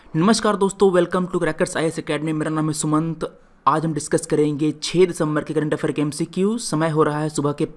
नमस्कार दोस्तों, welcome to crackers IAS academy. मेरा नाम है सुमंत। आज हम डिस्कस करेंगे 6 दिसंबर के करंट अफेयर के एमसीक्यू। समय हो रहा है सुबह के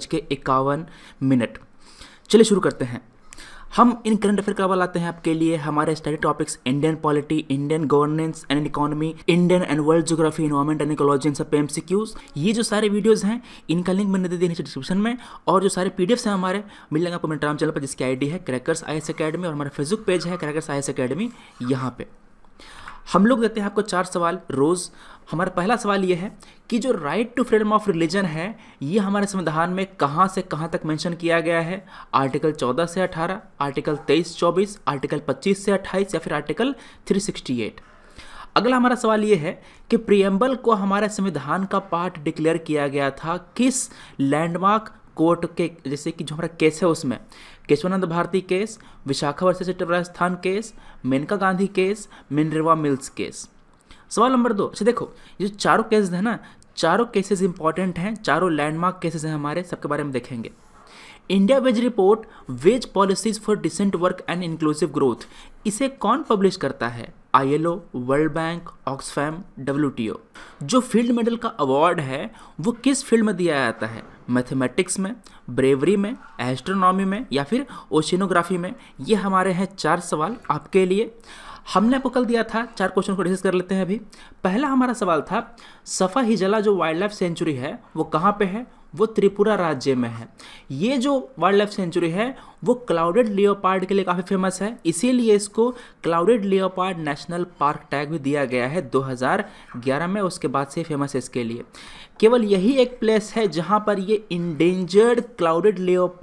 5:51। चलिए शुरू करते हैं। हम इन करंट अफेयर का लाते हैं आपके लिए हमारे study topics Indian polity, Indian governance and economy, Indian and world geography, environment and ecology, इन सब पे एमसीक्यूज। ये जो सारे वीडियोस हैं इनका लिंक मैंने दे दिया नीचे डिस्क्रिप्शन में, और जो सारे पीडीएफ्स हैं हमारे मिल जाएंगे आपको मेरे टेलीग्राम चैनल पर, जिसकी आईडी है क्रैकर्स आईएएस एकेडमी, और हमारा फेसबुक पेज है क्रैकर्स आईएएस एकेडमी। यहाँ पे हम लोग देते हैं आपको 4 सवाल रोज़। हमारा पहला सवाल ये है कि जो right to freedom of religion है ये हमारे संविधान में कहाँ से कहाँ तक मेंशन किया गया है। आर्टिकल 14 से 18, आर्टिकल 23-24, आर्टिकल 25 से 28 या फिर आर्टिकल 368। अगला हमारा सवाल ये है कि प्रियम्बल को हमारे संविधान का पार्ट डिक्लेयर किया गया था किस लैंडमार्क कोर्ट के, जैसे कि जो हमारा केस है उसमें Keshavananda Bharati case, Vishakha versus state of Rajasthan case, Maneka Gandhi case, Minerva Mills case. सवाल नंबर 2। अच्छा देखो, ये जो चारों केसेस हैं ना, चारों केसेस इंपॉर्टेंट हैं, चारों लैंडमार्क केसेस हैं हमारे, सबके बारे में देखेंगे। India wage report wage policies for decent work and inclusive growth, इसे कौन पब्लिश करता है? ILO, world bank, Oxfam, WTO। जो फील्ड मेडल का अवार्ड है वो किस फील्ड में दिया जाता है? मैथमेटिक्स में, ब्रेवरी में, एस्ट्रोनॉमी में या फिर ओशिनोग्राफी में? ये हमारे हैं 4 सवाल आपके लिए। हमने आपको कल दिया था 4 क्वेश्चन को डिस्कस कर लेते हैं अभी। पहला हमारा सवाल था सफा हिजला जो वाइल्ड लाइफ सेंचुरी है वो कहाँ पे है? वो त्रिपुरा राज्य में है। ये जो वाइल्ड लाइफ सेंचुरी है वो क्लाउडेड लियोपार्ड के लिए काफ़ी फेमस है, इसीलिए इसको clouded leopard national park tag भी दिया गया है 2011 में। उसके बाद से फेमस है इसके लिए। केवल यही एक प्लेस है जहाँ पर ये इंडेंजर्ड क्लाउडेड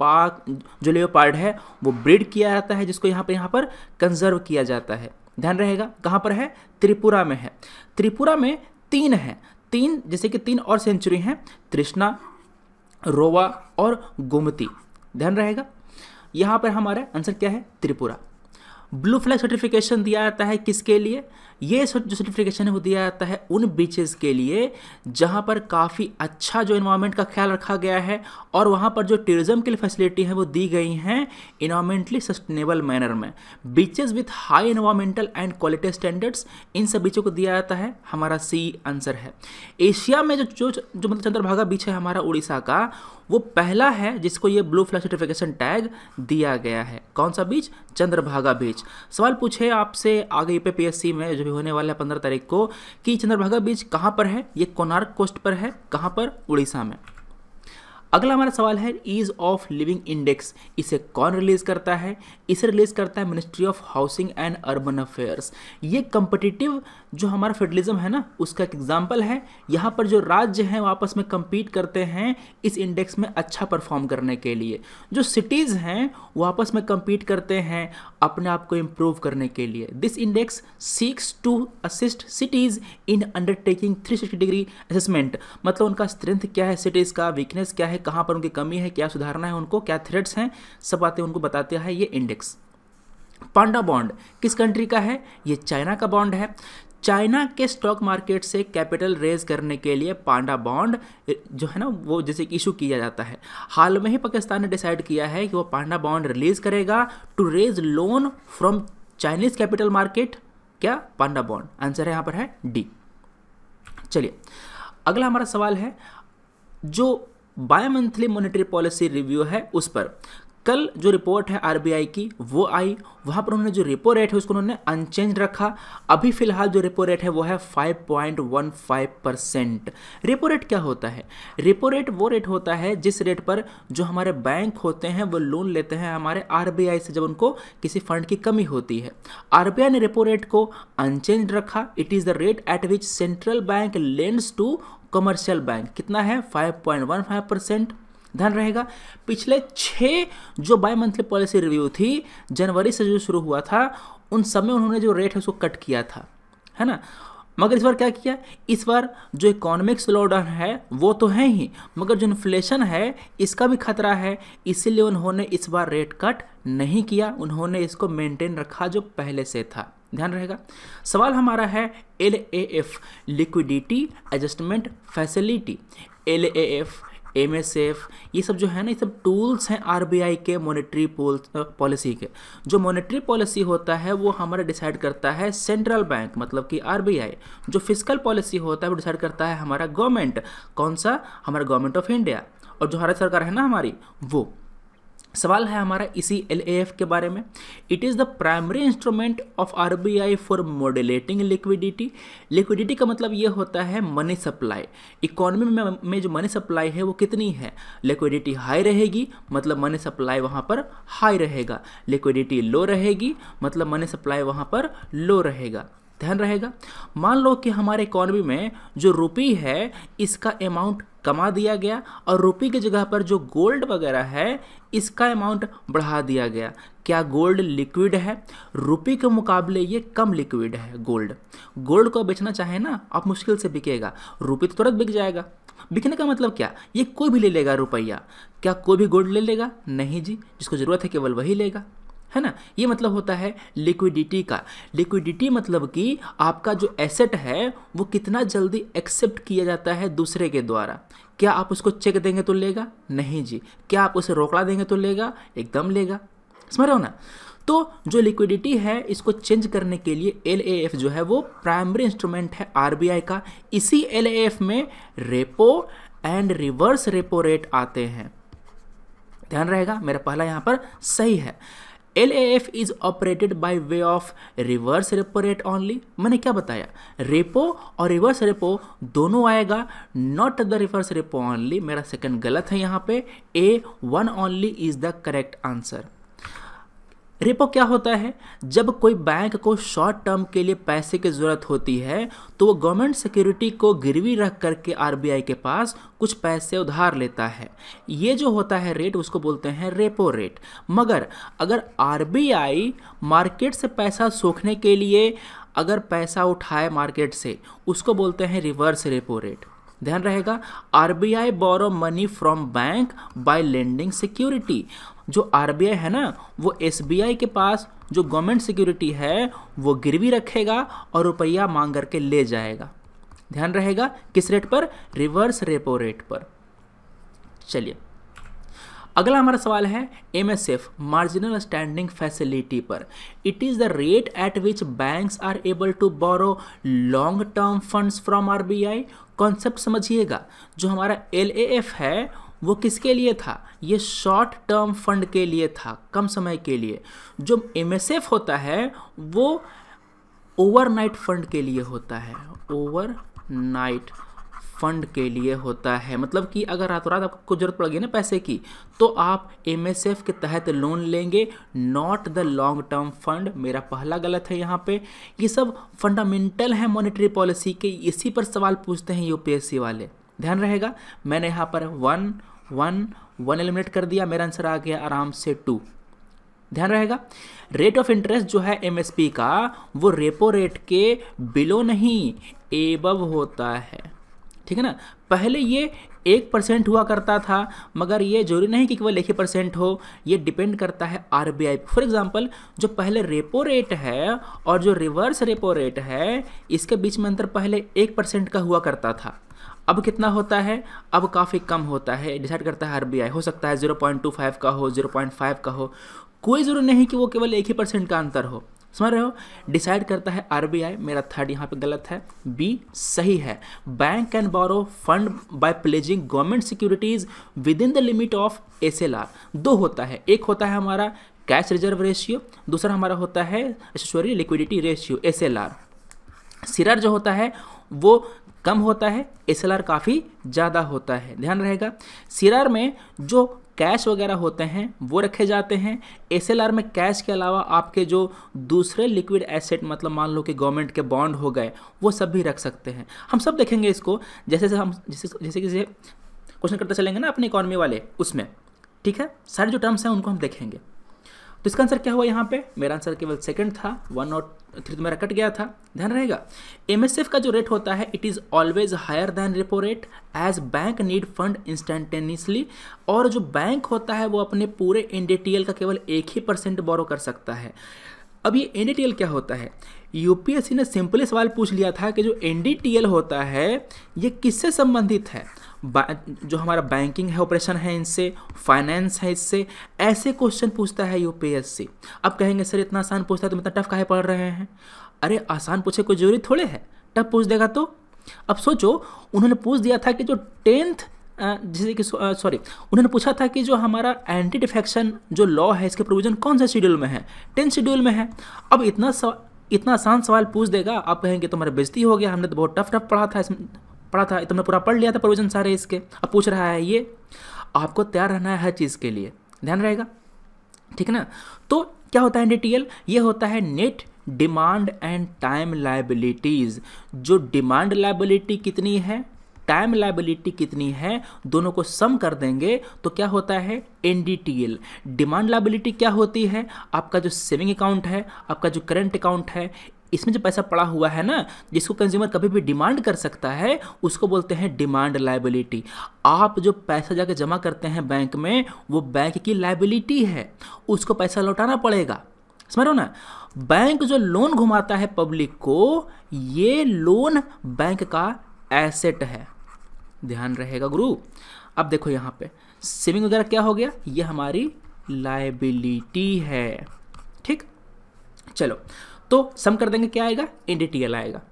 लियोपार्ड है वो ब्रीड किया जाता है, जिसको यहाँ पर कंजर्व किया जाता है। ध्यान रहेगा कहाँ पर है? त्रिपुरा में है। त्रिपुरा में 3 हैं, 3 जैसे कि 3 और सेंचुरी हैं, तृष्णा, रोवा और गोमती। ध्यान रहेगा यहाँ पर हमारा आंसर क्या है? त्रिपुरा। ब्लू फ्लैग सर्टिफिकेशन दिया जाता है किसके लिए? ये जो सर्टिफिकेशन है वो दिया जाता है उन बीचेस के लिए जहाँ पर काफ़ी अच्छा जो इन्वायरमेंट का ख्याल रखा गया है, और वहाँ पर जो टूरिज्म के लिए फैसिलिटी है वो दी गई हैं इन्वायरमेंटली सस्टेनेबल मैनर में। Beaches with high environmental and quality standards, इन सब बीचों को दिया जाता है। हमारा C आंसर है। एशिया में जो मतलब चंद्रभागा बीच है हमारा उड़ीसा का, वो पहला है जिसको ये ब्लू फ्लैग सर्टिफिकेशन टैग दिया गया है। कौन सा बीच? चंद्रभागा बीच। सवाल पूछे आपसे आगे यूपीएससी में जो भी होने वाला है 15 तारीख को, कि चंद्रभागा बीच कहाँ पर है? ये कोणार्क कोस्ट पर है। कहाँ पर? उड़ीसा में। अगला हमारा सवाल है ईज ऑफ लिविंग इंडेक्स, इसे कौन रिलीज करता है? इसे रिलीज करता है ministry of housing and urban affairs. ये कम्पिटिटिव जो हमारा फेडरलिज्म है ना उसका एक एग्जाम्पल है। यहाँ पर जो राज्य हैं वो आपस में compete करते हैं इस इंडेक्स में अच्छा परफॉर्म करने के लिए। जो सिटीज़ हैं वो आपस में compete करते हैं अपने आप को इम्प्रूव करने के लिए। This index seeks to assist cities in undertaking 360 degree assessment, मतलब उनका स्ट्रेंथ क्या है, सिटीज़ का वीकनेस क्या है, कहाँ पर उनकी कमी है, क्या सुधारना है उनको, क्या थ्रेट्स हैं, सब बातें उनको बताते हैं ये इंडेक्स। पांडा बॉन्ड किस कंट्री का है? ये चाइना का बॉन्ड है। चाइना के स्टॉक मार्केट से कैपिटल रेज करने के लिए पांडा बॉन्ड जो है ना वो जैसे कि इशू किया जाता है। हाल में ही पाकिस्तान ने डिसाइड किया है कि वो पांडा बॉन्ड रिलीज करेगा to raise loan from Chinese capital market. क्या? Panda bond. आंसर है यहाँ पर है D। चलिए अगला हमारा सवाल है जो bimonthly monetary policy review है उस पर। कल जो रिपोर्ट है RBI की वो आई, वहाँ पर उन्होंने जो रेपो रेट है उसको उन्होंने अनचेंज रखा। अभी फिलहाल जो रेपो रेट है वो है 5.15%। रेपो रेट क्या होता है? रेपो रेट वो रेट होता है जिस रेट पर जो हमारे बैंक होते हैं वो लोन लेते हैं हमारे RBI से जब उनको किसी फंड की कमी होती है। RBI ने रेपो रेट को अनचेंज रखा। It is the rate at which central bank lends to commercial bank. कितना है? 5.15%। ध्यान रहेगा पिछले 6 जो बाय मंथली पॉलिसी रिव्यू थी जनवरी से जो शुरू हुआ था उन सब में उन्होंने जो रेट है उसको कट किया था, है ना। मगर इस बार क्या किया? इस बार जो इकोनॉमिक स्लोडाउन है वो तो है ही, मगर जो इन्फ्लेशन है इसका भी खतरा है, इसीलिए उन्होंने इस बार रेट कट नहीं किया, उन्होंने इसको मेंटेन रखा जो पहले से था। ध्यान रहेगा। सवाल हमारा है LAF liquidity adjustment facility. LAF MSF, ये सब जो है ना, ये सब टूल्स हैं RBI के मॉनेटरी पॉलिसी के। जो मॉनेटरी पॉलिसी होता है वो हमारा डिसाइड करता है सेंट्रल बैंक, मतलब कि RBI। जो फिजिकल पॉलिसी होता है वो डिसाइड करता है हमारा गवर्नमेंट। कौन सा? हमारा गवर्नमेंट ऑफ इंडिया। और जो भारत सरकार है ना हमारी, वो। सवाल है हमारा इसी LAF के बारे में। It is the primary instrument of RBI for modulating liquidity. Liquidity का मतलब ये होता है मनी सप्लाई। इकोनॉमी में जो मनी सप्लाई है वो कितनी है? लिक्विडिटी हाई रहेगी मतलब मनी सप्लाई वहाँ पर हाई रहेगा, लिक्विडिटी लो रहेगी मतलब मनी सप्लाई वहाँ पर लो रहेगा। ध्यान रहेगा। मान लो कि हमारे इकोनॉमी में जो रुपी है इसका अमाउंट कमा दिया गया और रुपी की जगह पर जो गोल्ड वगैरह है इसका अमाउंट बढ़ा दिया गया। क्या गोल्ड लिक्विड है? रुपी के मुकाबले ये कम लिक्विड है गोल्ड। गोल्ड को बेचना चाहे ना आप मुश्किल से बिकेगा, रुपी तो तुरंत बिक जाएगा। बिकने का मतलब क्या? ये कोई भी ले लेगा रुपया। क्या कोई भी गोल्ड ले लेगा? नहीं जी, जिसको ज़रूरत है केवल वही लेगा, है ना। ये मतलब होता है लिक्विडिटी का। लिक्विडिटी मतलब कि आपका जो एसेट है वो कितना जल्दी एक्सेप्ट किया जाता है दूसरे के द्वारा। क्या आप उसको चेक देंगे तो लेगा? नहीं जी। क्या आप उसे रोकड़ा देंगे तो लेगा? एकदम लेगा। समझ रहे हो ना। तो जो लिक्विडिटी है इसको चेंज करने के लिए LAF जो है वो प्राइमरी इंस्ट्रूमेंट है RBI का। इसी LAF में repo and reverse repo rate आते हैं। ध्यान रहेगा, मेरा पहला यहाँ पर सही है। LAF is operated by way of reverse repo rate only. मैंने क्या बताया? रेपो और रिवर्स रेपो दोनों आएगा, not the reverse repo only. मेरा सेकंड गलत है यहाँ पे। A1 only is the correct answer. Repo क्या होता है? जब कोई बैंक को शॉर्ट टर्म के लिए पैसे की ज़रूरत होती है तो वो गवर्नमेंट सिक्योरिटी को गिरवी रख करके RBI के पास कुछ पैसे उधार लेता है। ये जो होता है रेट उसको बोलते हैं रेपो रेट। मगर अगर RBI मार्केट से पैसा सोखने के लिए अगर पैसा उठाए मार्केट से, उसको बोलते हैं रिवर्स रेपो रेट। ध्यान रहेगा। RBI borrow money from bank by lending security. जो RBI है ना वो SBI के पास जो गवर्नमेंट सिक्योरिटी है वो गिरवी रखेगा और रुपया मांग करके ले जाएगा। ध्यान रहेगा। किस रेट पर? रिवर्स रेपो रेट पर। चलिए अगला हमारा सवाल है MSF मार्जिनल स्टैंडिंग फैसिलिटी पर। It is the rate at which banks are able to borrow long term funds from RBI। Concept समझिएगा। जो हमारा LAF है वो किसके लिए था? ये शॉर्ट टर्म फंड के लिए था, कम समय के लिए। जो MSF होता है वो ओवरनाइट फंड के लिए होता है। ओवरनाइट फंड के लिए होता है। मतलब कि अगर रातों रात आपको जरूरत पड़ गई ना पैसे की तो आप MSF के तहत लोन लेंगे, not the long term fund. मेरा पहला गलत है यहाँ पे। ये सब फंडामेंटल है मॉनेटरी पॉलिसी के, इसी पर सवाल पूछते हैं UPSC वाले। ध्यान रहेगा। मैंने यहाँ पर 1 एलिमिनेट कर दिया, मेरा आंसर आ गया आराम से 2। ध्यान रहेगा। रेट ऑफ इंटरेस्ट जो है MSP का वो रेपो रेट के बिलो नहीं एबव होता है। ठीक है ना। पहले ये 1% हुआ करता था, मगर ये जरूरी नहीं कि केवल 1% हो, ये डिपेंड करता है RBI। फॉर एग्जांपल जो पहले रेपो रेट है और जो रिवर्स रेपो रेट है इसके बीच में अंतर पहले 1% का हुआ करता था। अब कितना होता है? अब काफ़ी कम होता है। डिसाइड करता है RBI। हो सकता है 0.25 का हो, 0.5 का हो, कोई ज़रूरी नहीं कि वो केवल 1% का अंतर हो। समझ रहे हो। डिसाइड करता है RBI। मेरा थर्ड यहाँ पे गलत है, B सही है। Bank can borrow fund by pledging government securities within the limit of SLR। दो होता है, एक होता है हमारा कैश रिजर्व रेशियो, दूसरा हमारा होता है लिक्विडिटी रेशियो SLR। CRR जो होता है वो कम होता है, SLR काफ़ी ज़्यादा होता है। ध्यान रहेगा। CRR में जो कैश वगैरह होते हैं वो रखे जाते हैं। SLR में कैश के अलावा आपके जो दूसरे लिक्विड एसेट, मतलब मान लो कि गवर्नमेंट के बॉन्ड हो गए, वो सब भी रख सकते हैं। हम सब देखेंगे इसको, जैसे क्वेश्चन करते चलेंगे ना अपने इकोनॉमी वाले उसमें। ठीक है। सारे जो टर्म्स हैं उनको हम देखेंगे। तो इसका आंसर क्या हुआ यहाँ पे? मेरा आंसर केवल सेकंड था, 1 और 3 तो मेरा कट गया था। ध्यान रहेगा। MSF का जो रेट होता है it is always higher than repo rate as bank need fund instantaneously. और जो बैंक होता है वो अपने पूरे NDTL का केवल 1% बोरो कर सकता है। अब ये एनडीटीएल क्या होता है? यूपीएससी ने सिंपली सवाल पूछ लिया था कि जो एनडीटीएल होता है ये किससे संबंधित है? जो हमारा बैंकिंग है, ऑपरेशन है इनसे, फाइनेंस है इससे, ऐसे क्वेश्चन पूछता है यूपीएससी। अब कहेंगे सर इतना आसान पूछता है तो इतना टफ काहे पढ़ रहे हैं? अरे आसान पूछे कोई जरूरी थोड़े है, टफ पूछ देगा तो। अब सोचो, उन्होंने पूछ दिया था कि जो 10th जैसे कि उन्होंने पूछा था कि जो हमारा एंटी डिफेक्शन जो लॉ है इसके प्रोविजन कौन सा शेड्यूल में है? 10th शेड्यूल में है। अब इतना आसान सवाल पूछ देगा, आप कहेंगे तुम्हारा बेइज्जती हो गया, हमने तो बहुत टफ पढ़ा था, तुमने पूरा पढ़ लिया था प्रोविजन सारे इसके, अब पूछ रहा है ये। आपको तैयार रहना है हर चीज़ के लिए, ध्यान रहेगा, ठीक है ना। तो क्या होता है एनडीटीएल? ये होता है net demand and time liabilities. जो डिमांड लायबिलिटी कितनी है, टाइम लायबिलिटी कितनी है, दोनों को सम कर देंगे तो क्या होता है? एनडीटीएल। डिमांड लायबिलिटी क्या होती है? आपका जो सेविंग अकाउंट है, आपका जो करंट अकाउंट है, इसमें जो पैसा पड़ा हुआ है ना, जिसको कंज्यूमर कभी भी डिमांड कर सकता है, उसको बोलते हैं डिमांड लायबिलिटी। आप जो पैसा जाके जमा करते हैं बैंक में, वो बैंक की लायबिलिटी है, उसको पैसा लौटाना पड़ेगा, समझ रहे हो ना। बैंक जो लोन घुमाता है पब्लिक को, ये लोन बैंक का एसेट है, ध्यान रहेगा गुरु। अब देखो यहाँ पे सेविंग वगैरह क्या हो गया, ये हमारी लायबिलिटी है, ठीक। चलो तो सम कर देंगे, क्या आएगा? एनडीटीएल आएगा।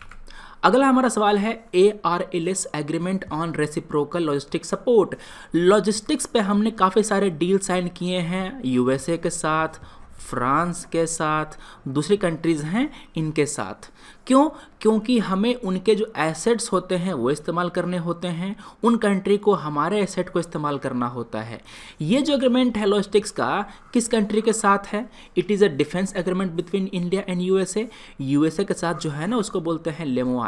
अगला हमारा सवाल है ARLS agreement on reciprocal logistic support. Logistics पे हमने काफ़ी सारे डील साइन किए हैं, यूएसए के साथ, फ्रांस के साथ, दूसरी कंट्रीज़ हैं इनके साथ। क्यों? क्योंकि हमें उनके जो एसेट्स होते हैं वो इस्तेमाल करने होते हैं, उन कंट्री को हमारे एसेट को इस्तेमाल करना होता है। ये जो एग्रीमेंट है लॉजिस्टिक्स का, किस कंट्री के साथ है? It is a defence agreement between India and USA. USA के साथ जो है ना, उसको बोलते हैं लेमोआ,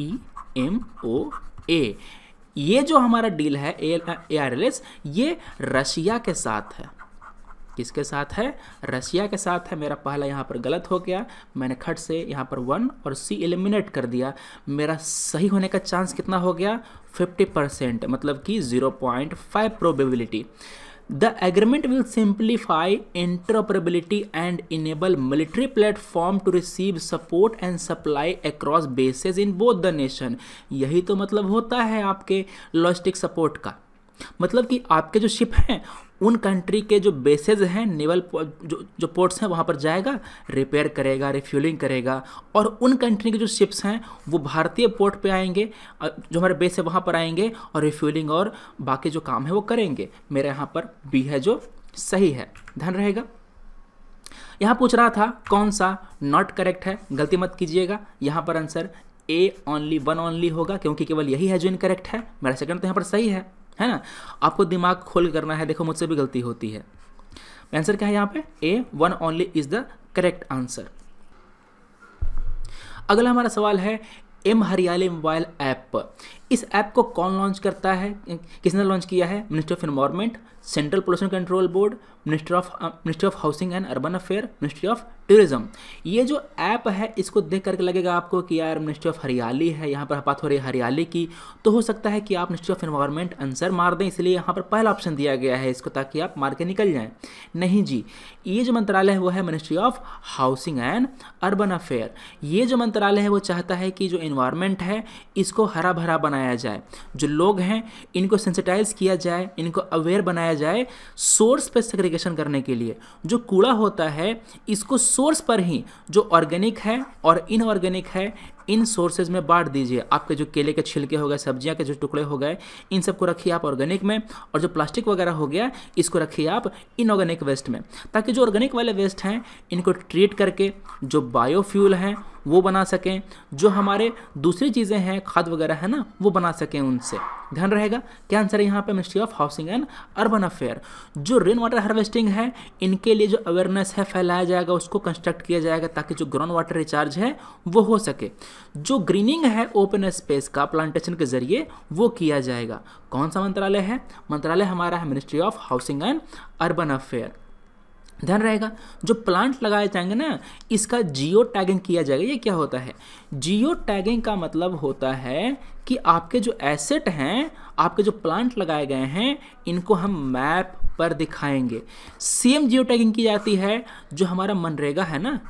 LEMOA। ये जो हमारा डील है ARLS, ये रशिया के साथ है। किसके साथ है? रशिया के साथ है। मेरा पहला यहाँ पर गलत हो गया, मैंने खट से यहाँ पर 1 और C एलिमिनेट कर दिया। मेरा सही होने का चांस कितना हो गया? 50%, मतलब कि 0.5 probability. The agreement will simplify interoperability and enable military platform to receive support and supply across bases in both the nation. यही तो मतलब होता है आपके लॉजिस्टिक सपोर्ट का, मतलब कि आपके जो शिप हैं उन कंट्री के जो बेसेज हैं, नेवल जो पोर्ट्स हैं, वहाँ पर जाएगा, रिपेयर करेगा, रिफ्यूलिंग करेगा, और उन कंट्री के जो शिप्स हैं वो भारतीय पोर्ट पे आएंगे, जो हमारे बेस है वहाँ पर आएंगे और रिफ्यूलिंग और बाकी जो काम है वो करेंगे। मेरे यहाँ पर बी है जो सही है, ध्यान रहेगा। यहाँ पूछ रहा था कौन सा नॉट करेक्ट है, गलती मत कीजिएगा। यहाँ पर आंसर A ओनली 1 ओनली होगा, क्योंकि केवल यही है जो इनकरेक्ट है। मेरा सेकंड तो यहाँ पर सही है ना। आपको दिमाग खोल करना है, देखो मुझसे भी गलती होती है। आंसर क्या है यहाँ पे? A 1 only is the correct answer. अगला हमारा सवाल है एम हरियाली मोबाइल ऐप। इस ऐप को कौन लॉन्च करता है, किसने लॉन्च किया है? Ministry of environment, central pollution control board, ministry of housing and urban affair, ministry of tourism. ये जो ऐप है इसको देख करके लगेगा आपको कि यार मिनिस्ट्री ऑफ हरियाली है, यहाँ पर बात हो रही है हरियाली की, तो हो सकता है कि आप मिनिस्ट्री ऑफ एनवायरनमेंट आंसर मार दें, इसलिए यहाँ पर पहला ऑप्शन दिया गया है इसको, ताकि आप मार के निकल जाएं। नहीं जी, ये जो मंत्रालय है वो है ministry of housing and urban affair. ये जो मंत्रालय है वो चाहता है कि जो एनवायरनमेंट है इसको हरा भरा बनाया जाए, जो लोग हैं इनको सेंसिटाइज किया जाए, इनको अवेयर बनाया जाए सोर्स पे सेग्रीगेशन करने के लिए। जो कूड़ा होता है इसको सोर्स पर ही, जो ऑर्गेनिक है और इनऑर्गेनिक है, इन सोर्सेज में बांट दीजिए। आपके जो केले के छिलके हो गए, सब्जियां के जो टुकड़े हो गए, इन सबको रखिए आप ऑर्गेनिक में, और जो प्लास्टिक वगैरह हो गया इसको रखिए आप इनऑर्गेनिक वेस्ट में, ताकि जो ऑर्गेनिक वाले वेस्ट हैं इनको ट्रीट करके जो बायोफ्यूल हैं वो बना सकें, जो हमारे दूसरी चीज़ें हैं खाद वगैरह है ना वो बना सकें उनसे। ध्यान रहेगा क्या आंसर है यहाँ पे? Ministry of housing and urban affair. जो रेन वाटर हार्वेस्टिंग है इनके लिए जो अवेयरनेस है फैलाया जाएगा, उसको कंस्ट्रक्ट किया जाएगा ताकि जो ग्राउंड वाटर रिचार्ज है वो हो सके। जो ग्रीनिंग है ओपन स्पेस का प्लांटेशन के जरिए वो किया जाएगा। कौन सा मंत्रालय है? मंत्रालय हमारा है ministry of housing and urban affair. ध्यान रहेगा जो प्लांट लगाए जाएंगे ना इसका जियो टैगिंग किया जाएगा। ये क्या होता है? जियो टैगिंग का मतलब होता है कि आपके जो एसेट हैं, आपके जो प्लांट लगाए गए हैं, इनको हम मैप पर दिखाएंगे। सेम जियो टैगिंग की जाती है जो हमारा मनरेगा है ना,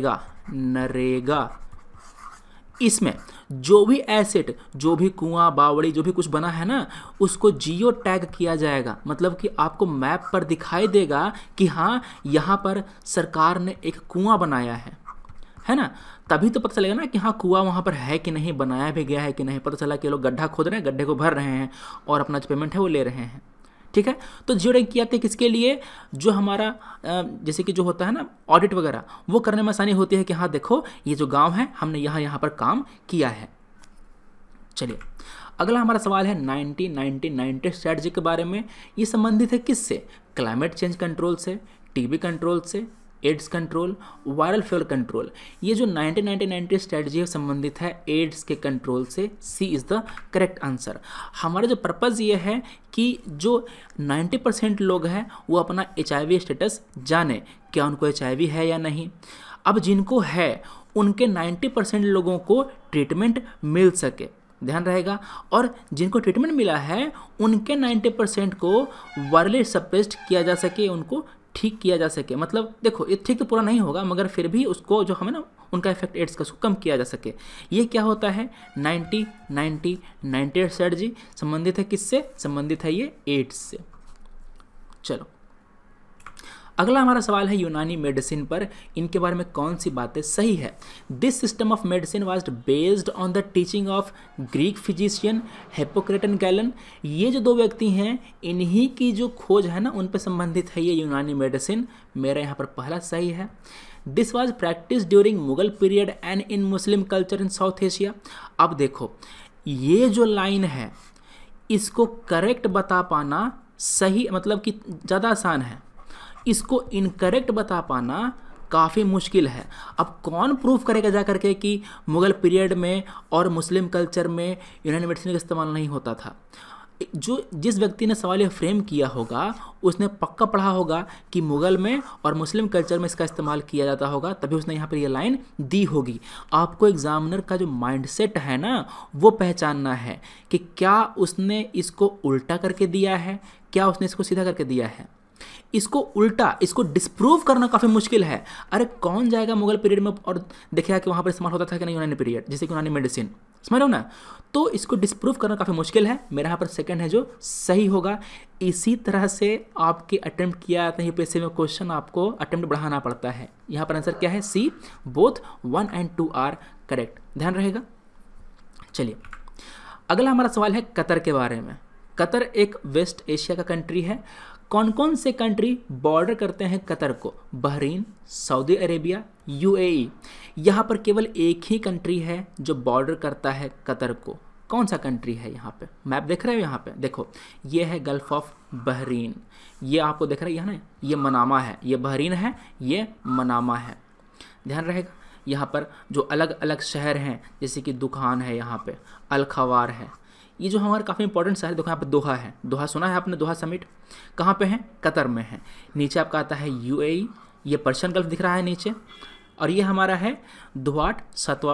नरेगा, इसमें जो भी एसेट, जो भी कुआं बावड़ी जो भी कुछ बना है ना, उसको जियो टैग किया जाएगा। मतलब कि आपको मैप पर दिखाई देगा कि हाँ यहाँ पर सरकार ने एक कुआं बनाया है ना। तभी तो पता चलेगा ना कि हाँ कुआं वहाँ पर है कि नहीं, बनाया भी गया है कि नहीं। पता चला कि लोग गड्ढा खोद रहे हैं, गड्ढे को भर रहे हैं और अपना जो पेमेंट है वो ले रहे हैं। ठीक है, तो जियो टैग किया जाता है किसके लिए, जो हमारा जैसे कि जो होता है ना ऑडिट वगैरह, वो करने में आसानी होती है कि हाँ देखो ये जो गांव है हमने यहाँ पर काम किया है। चलिए अगला हमारा सवाल है 90-90-90 स्ट्रैटेजी के बारे में। ये संबंधित है किससे, क्लाइमेट चेंज कंट्रोल से, टीबी कंट्रोल से, AIDS control, viral fever control. ये जो 90-90-90 स्ट्रैटेजी है संबंधित है एड्स के कंट्रोल से। C is the correct answer. हमारा जो पर्पज़ ये है कि जो 90% लोग हैं वो अपना HIV स्टेटस जाने, क्या उनको HIV है या नहीं। अब जिनको है उनके 90% लोगों को ट्रीटमेंट मिल सके, ध्यान रहेगा। और जिनको ट्रीटमेंट मिला है उनके 90% को वायरली सप्रेस्ड किया जा सके, उनको ठीक किया जा सके। मतलब देखो ये ठीक तो पूरा नहीं होगा मगर फिर भी उसको जो हमें ना उनका इफेक्ट एड्स का उसको कम किया जा सके। ये क्या होता है 90-90-90 स्ट्रेटजी संबंधित है किससे, संबंधित है ये एड्स से। चलो अगला हमारा सवाल है यूनानी मेडिसिन पर, इनके बारे में कौन सी बातें सही है। This system of medicine was based on the teaching of Greek physician Hippocrates and Galen. ये जो दो व्यक्ति हैं इन्हीं की जो खोज है ना उन पर संबंधित है ये यूनानी मेडिसिन। मेरा यहाँ पर पहला सही है। This was practice during Mughal period and in Muslim culture in South Asia. अब देखो ये जो लाइन है इसको करेक्ट बता पाना सही, मतलब कि ज़्यादा आसान है, इसको इनकरेक्ट बता पाना काफ़ी मुश्किल है। अब कौन प्रूफ करेगा जा करके कि मुग़ल पीरियड में और मुस्लिम कल्चर में यूनानी मेडिसिन का इस्तेमाल नहीं होता था। जिस व्यक्ति ने सवाल ये फ्रेम किया होगा उसने पक्का पढ़ा होगा कि मुग़ल में और मुस्लिम कल्चर में इसका इस्तेमाल किया जाता होगा, तभी उसने यहाँ पर ये लाइन दी होगी। आपको एग्जामिनर का जो माइंडसेट है ना वो पहचानना है कि क्या उसने इसको उल्टा करके दिया है, क्या उसने इसको सीधा करके दिया है। इसको उल्टा, इसको डिस्प्रूव करना काफ़ी मुश्किल है। अरे कौन जाएगा मुगल पीरियड में और देखेगा कि वहाँ पर इस्तेमाल होता था कि नहीं यूनानी पीरियड, जैसे कि यूनानी मेडिसिन, समझ रहे हो ना। तो इसको डिस्प्रूव करना काफ़ी मुश्किल है। मेरा यहाँ पर सेकंड है जो सही होगा। इसी तरह से आपके अटेम्प्ट किया जाता है यूपीएससी में क्वेश्चन, आपको अटेम्प्ट बढ़ाना पड़ता है। यहाँ पर आंसर क्या है C, both 1 and 2 are correct, ध्यान रहेगा। चलिए अगला हमारा सवाल है कतर के बारे में। कतर एक वेस्ट एशिया का कंट्री है। कौन कौन से कंट्री बॉर्डर करते हैं कतर को, बहरीन, सऊदी अरेबिया, यूएई। यहाँ पर केवल एक ही कंट्री है जो बॉर्डर करता है कतर को। कौन सा कंट्री है, यहाँ पे मैप देख रहे हो, यहाँ पे देखो ये है गल्फ ऑफ बहरीन, ये आपको देख रहे हैं ना, ये मनामा है, ये बहरीन है, ये मनामा है, ध्यान रहेगा। यहाँ पर जो अलग अलग शहर हैं जैसे कि दुखान है, यहाँ पे अल खवार है, ये जो हमारे काफ़ी इंपॉर्टेंट शहर, देखो यहाँ पे दोहा है, दोहा सुना है आपने, दोहा समिट कहाँ पे है, कतर में है। नीचे आपका आता है यूएई, ये पर्शियन गल्फ दिख रहा है नीचे, और ये हमारा है दुआट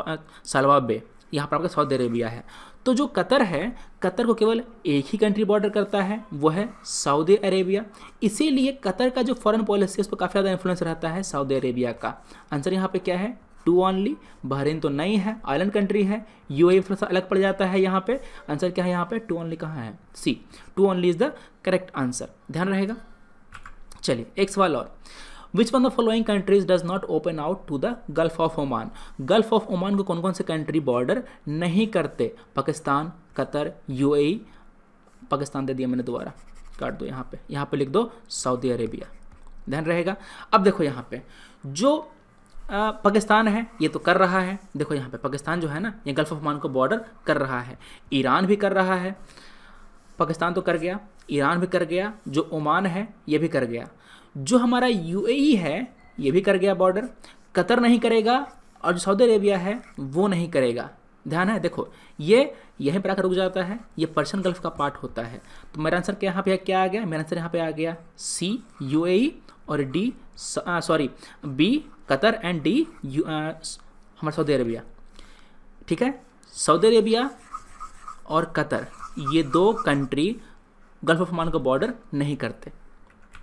सालवा बे, यहाँ पर आपका सऊदी अरेबिया है। तो जो कतर है, कतर को केवल एक ही कंट्री बॉर्डर करता है, वो है सऊदी अरेबिया। इसीलिए कतर का जो फॉरेन पॉलिसी है उस पर काफ़ी ज़्यादा इन्फ्लुएंस रहता है सऊदी अरेबिया का। आंसर यहाँ पे क्या है 2 ओनली। बहरीन तो नहीं है, आइलैंड कंट्री है। यूएई थोड़ा सा अलग पड़ जाता है यहाँ पे। आंसर क्या है यहाँ पे 2 ओनली कहाँ है, C, 2 only is the correct answer, ध्यान रहेगा। चलिए एक सवाल और, which one the following countries does not open out to the gulf of Oman. Gulf of Oman को कौन कौन से कंट्री बॉर्डर नहीं करते, पाकिस्तान, कतर, यूएई, पाकिस्तान दे दिया मैंने दोबारा, काट दो यहाँ पे लिख दो सऊदी अरेबिया, ध्यान रहेगा। अब देखो यहाँ पे जो पाकिस्तान है ये तो कर रहा है, देखो यहाँ पे पाकिस्तान जो है ना ये गल्फ ऑफ ओमान को बॉर्डर कर रहा है। ईरान भी कर रहा है, पाकिस्तान तो कर गया, ईरान भी कर गया, जो ओमान है ये भी कर गया, जो हमारा यूएई है ये भी कर गया बॉर्डर। कतर नहीं करेगा और जो सऊदी अरेबिया है वो नहीं करेगा, ध्यान है। देखो ये यहीं पर आकर रुक जाता है, ये पर्शियन गल्फ का पार्ट होता है। तो मेरा आंसर क्या यहाँ पे क्या आ गया, मेरा आंसर यहाँ पे आ गया सी यूएई और D B Qatar and D हमारा सऊदी अरेबिया, ठीक है। सऊदी अरेबिया और कतर ये 2 कंट्री गल्फ ऑफ ओमान को बॉर्डर नहीं करते,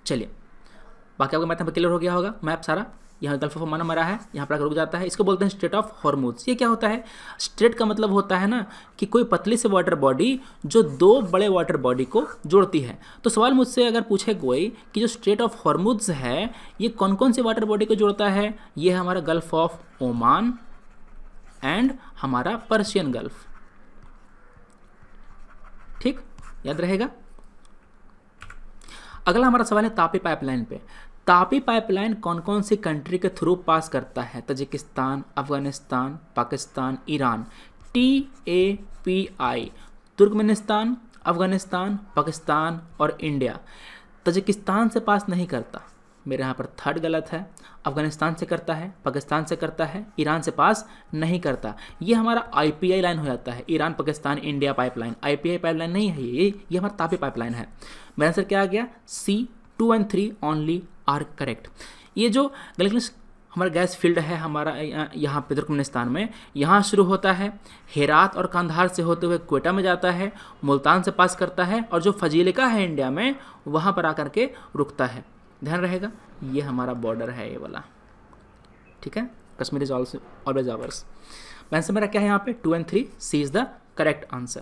चलिए, बाकी आपको मैथ में क्लियर हो गया होगा। मैप सारा यहाँ गल्फ ऑफ ओमान मरा है, यहाँ पर रुक जाता है। इसको बोलते हैं स्ट्रेट ऑफ हॉर्मुज। ये क्या होता है? स्ट्रेट का मतलब होता है ना कि कोई पतली से वाटर बॉडी जो दो बड़े वाटर बॉडी को जोड़ती है। तो सवाल मुझसे अगर पूछे कोई कि जो स्ट्रेट ऑफ हॉर्मुज है ये कौन कौन से वाटर बॉडी को जोड़ता है, ये है हमारा गल्फ ऑफ ओमान एंड हमारा पर्शियन गल्फ। ठीक, याद रहेगा। अगला हमारा सवाल है तापी पाइपलाइन पे। तापी पाइपलाइन कौन कौन सी कंट्री के थ्रू पास करता है? Tajikistan, Afghanistan, Pakistan, Iran. TAPI Turkmenistan, Afghanistan, Pakistan और इंडिया। तजिकिस्तान से पास नहीं करता, मेरे यहाँ पर थर्ड गलत है। अफगानिस्तान से करता है, पाकिस्तान से करता है, ईरान से पास नहीं करता। ये हमारा IPI लाइन हो जाता है, Iran Pakistan India pipeline. IPI pipeline नहीं है ये हमारा तापी पाइपलाइन है। मेरा आंसर क्या आ गया? C 2 and 3 only are correct. ये जो गलत हमारा गैस फील्ड है हमारा यहाँ पे तुर्कमेनिस्तान में, यहाँ शुरू होता है, हेरात और कंधार से होते हुए क्वेटा में जाता है, मुल्तान से पास करता है और जो फजीलिका है इंडिया में वहाँ पर आकर के रुकता है। ध्यान रहेगा, ये हमारा बॉर्डर है ये वाला। ठीक है, Kashmir is also always ours. Answer मेरा क्या है यहाँ पे? 2 and 3, C is the correct answer.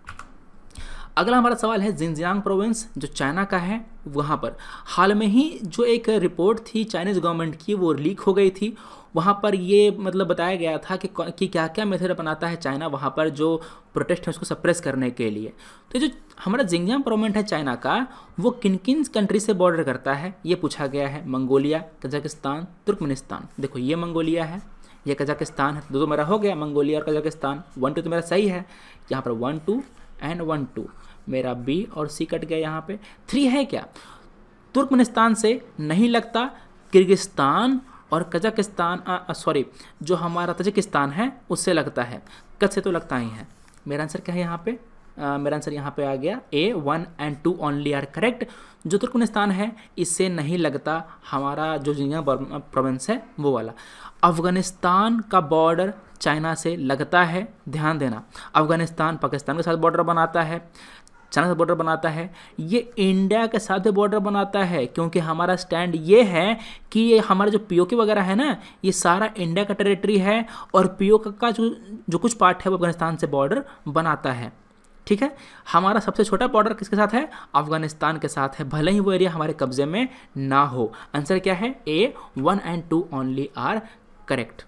अगला हमारा सवाल है जिनजियांग प्रोविंस जो चाइना का है, वहाँ पर हाल में ही जो एक रिपोर्ट थी चाइनीज़ गवर्नमेंट की वो लीक हो गई थी। वहाँ पर ये मतलब बताया गया था कि क्या क्या मेथड अपनाता है चाइना वहाँ पर जो प्रोटेस्ट है उसको सप्रेस करने के लिए। तो जो हमारा जिनजियांग प्रोविंस है चाइना का, वो किन किन कंट्री से बॉर्डर करता है ये पूछा गया है। Mongolia, Kazakhstan, Turkmenistan. देखो ये मंगोलिया है, ये कजाकिस्तान है। दो मेरा हो गया, मंगोलिया और कजाकिस्तान। 1 2 तो मेरा सही है, यहाँ पर 1 2 एंड 1 2 मेरा B और C कट गया। यहाँ पे 3 है क्या? तुर्कमेनिस्तान से नहीं लगता, किर्गिस्तान और कजाकिस्तान सॉरी जो हमारा तजिकिस्तान है उससे लगता है, कच्छ से तो लगता ही है। मेरा आंसर क्या है यहाँ पे? मेरा आंसर यहाँ पे आ गया A 1 and 2 only are correct. जो तुर्कमेनिस्तान है इससे नहीं लगता हमारा जो जिनजियांग प्रोविंस है वो वाला। अफगानिस्तान का बॉर्डर चाइना से लगता है, ध्यान देना। अफगानिस्तान पाकिस्तान के साथ बॉर्डर बनाता है, चाइना से बॉर्डर बनाता है, ये इंडिया के साथ भी बॉर्डर बनाता है, क्योंकि हमारा स्टैंड ये है कि ये हमारा जो POK वगैरह है ना ये सारा इंडिया का टेरिटरी है और POK का जो कुछ पार्ट है वो अफगानिस्तान से बॉर्डर बनाता है। ठीक है, हमारा सबसे छोटा बॉर्डर किसके साथ है? अफगानिस्तान के साथ है, भले ही वो एरिया हमारे कब्जे में ना हो। आंसर क्या है? A 1 and 2 only are correct.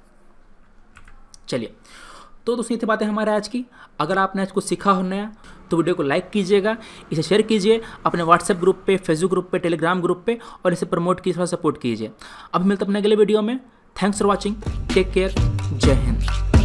चलिए, तो दोस्तों ये थी बातें हमारे आज की। अगर आपने आज कुछ सीखा हो नया तो वीडियो को लाइक कीजिएगा, इसे शेयर कीजिए अपने व्हाट्सएप ग्रुप पे, फेसबुक ग्रुप पे, टेलीग्राम ग्रुप पे और इसे प्रमोट कीजिए, सपोर्ट कीजिए। अब मिलते हैं अपने अगले वीडियो में। Thanks for watching, take care, Jai Hind.